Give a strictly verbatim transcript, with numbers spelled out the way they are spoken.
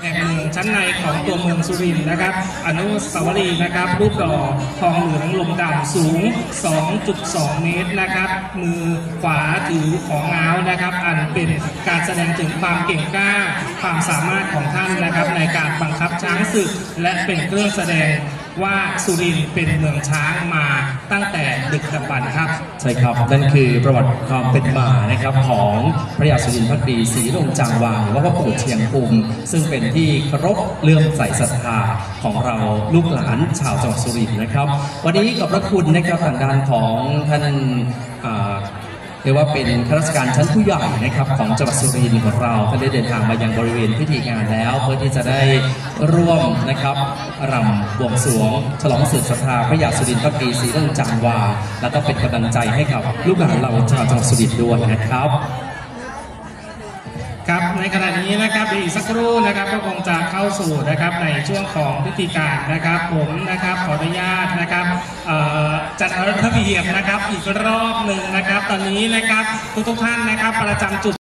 ห่งเมืองชั้นในของตัวเมืองสุรินทร์นะครับอนุสาวรีย์นะครับรูปหล่อทองเหลืองลมดำสูง สองจุดสอง เมตรนะครับมือขวาถือของง้าวนะครับอันเป็นการแสดงถึงความเก่งกล้าความสามารถของท่านนะครับในการบังคับช้างศึกและเป็นเครื่องแสดงว่าสุรินทร์เป็นเมืองช้างมาตั้งแต่ดึกดำบรรพ์ครับใช่ครับนั่นคือประวัติความเป็นมานะครับของพระยาสุรินทร์ภักดีศรีลมจางวางหรือว่าพ่อปู่เชียงภูมิซึ่งเป็นที่เคารพเลื่อมใสศรัทธาของเราลูกหลานชาวจังหวัดสุรินทร์นะครับวันนี้ขอบพระคุณนะครับทางด้านของท่านเรียกว่าเป็นข้าราชการชั้นผู้ใหญ่นะครับของจังหวัดสุรินทร์ของเราท่านได้เดินทางมายังบริเวณพิธีงานแล้วเพื่อที่จะได้ร่วมนะครับรำบวงสรวงฉลองสืบศรัทธาพระยาสุรินทร์ภักดีศรีลมจางวางแล้วก็เป็นกำลังใจให้กับลูกหลานเราชาวจังหวัดสุรินทร์ด้วยนะครับครับในขณะนี้นะครับอีกสักครู่นะครับก็คงจะเข้าสู่นะครับในช่วงของพิธีการนะครับผมนะครับขออนุญาตนะครับจัดระเบียบนะครับอีกรอบหนึ่งนะครับตอนนี้นะครับทุกๆท่านนะครับประจำจุด